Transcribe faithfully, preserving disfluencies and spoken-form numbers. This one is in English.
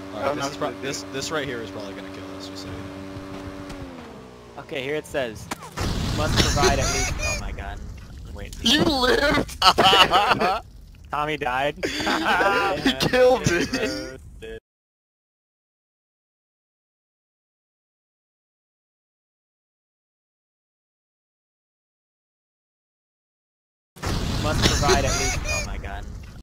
Alright, this is pro this this right here is probably gonna kill us, just so you know. Okay, here it says, must provide at least. Oh my god. Wait. You lived! Tommy died. He killed it! Must provide at least.